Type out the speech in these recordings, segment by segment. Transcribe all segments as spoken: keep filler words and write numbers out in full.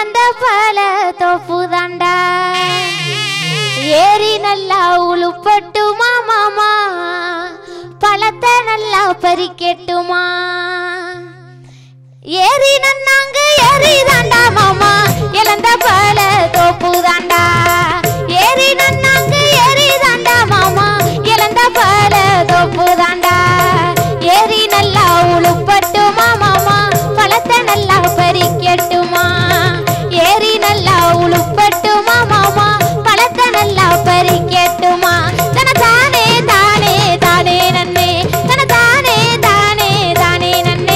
இழந்த பல தோப்பு தாண்டா ஏறி நல்லா உழுப்பட்டுமா மாமா பழத்தை நல்லா பறிக்கட்டுமா ஏறி நன்னாங்க ஏறி தாண்டா மாமா இழந்த பல தோப்பு தாண்டா ஏறி நன்னாங்க ஏறி தாண்டா மாமா இழந்த பல தோப்பு தாண்டா ஏறி நல்லா உழுப்பட்டுமா மாமா பழத்தை நல்லா பறிக்கட்டுமா ஏறி நல்லா உழுப்பட்டுமா மாமா பழத்தை நல்லா பறிக்கட்டுமா தன தானே தானே தானே நன்னே தன தானே தானே தானே நன்னே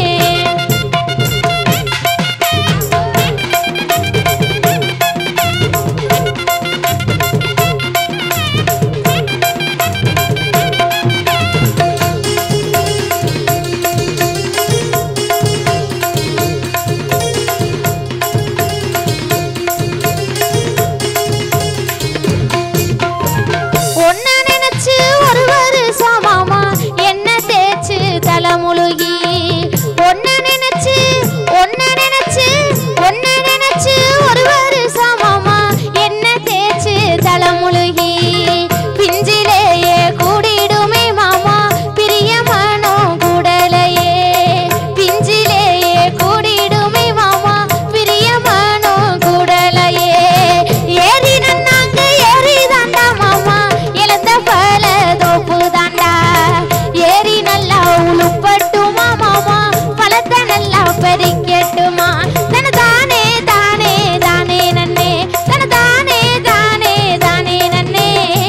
முழுகி ஒன்ன நினைச்சு ஒன்ன நினைச்சு ஒன்ன நினைச்சு ஒரு வருஷம் மாமா என்ன தேய்ச்சு தலைமுழுகி பிஞ்சிலேயே கூடிடுமே மாமா பிரியமானோ கூடலையே பிஞ்சிலேயே கூடிடுமே மாமா பிரியமானோ கூடலையே ஏறி நன்னாங்க ஏறி தாண்டா மாமா இழந்த பல தோப்பு தாண்டா ஏறி நல்லா உழுப்பட்டுமா மாமா பழத்தை நல்லா பறிக்கட்டுமா தன தானே தானே தானே நன்னே தன தானே தானே தானே நன்னே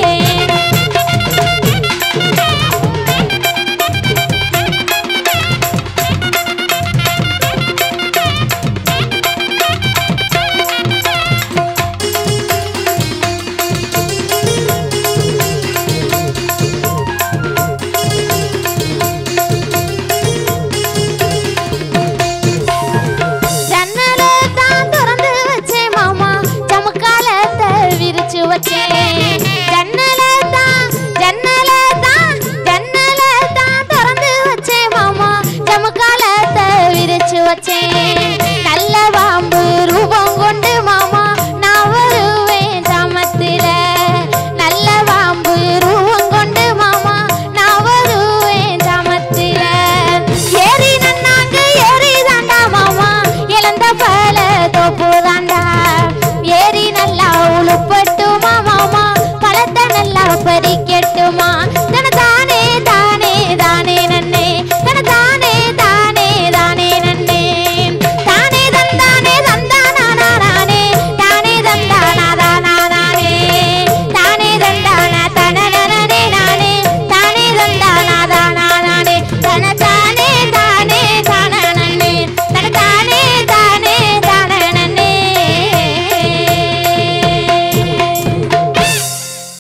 நல்ல பாம்பு ரூபம் கொண்டு மாமா நான் வருவேன் ஜாமத்தில நல்ல பாம்பு ரூபம் கொண்டு மாமா நான் வருவேன் ஜாமத்தில ஏறி நன்னாங்க ஏறி தாண்டா மாமா இழந்த பல தோப்பு